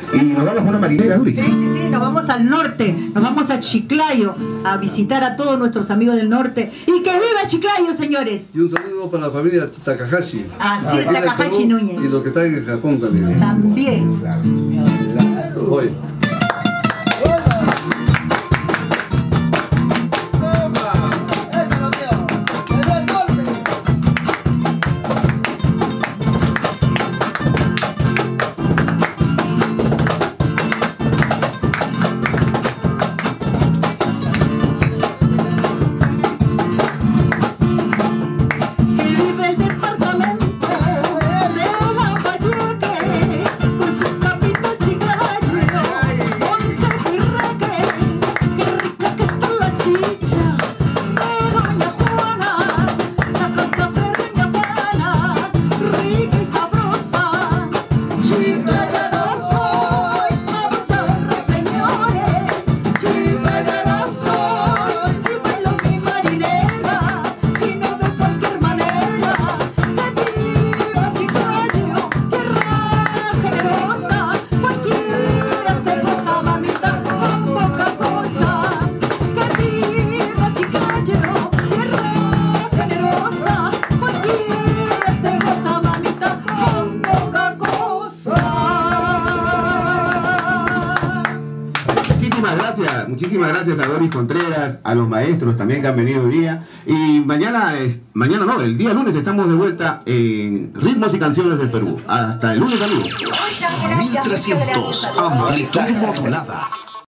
y nos vamos con una marinera, Duri. Sí, nos vamos al norte, nos vamos a Chiclayo a visitar a todos nuestros amigos del norte. ¡Y que viva Chiclayo, señores! Y un saludo para la familia Takahashi. Así es, Takahashi Núñez. Y los que están en Japón también. También. Hoy. Muchísimas gracias a Doris Contreras, a los maestros también que han venido hoy día. Y mañana no, el día lunes estamos de vuelta en Ritmos y Canciones del Perú. Hasta el lunes, amigos. 1300, amplitud modulada.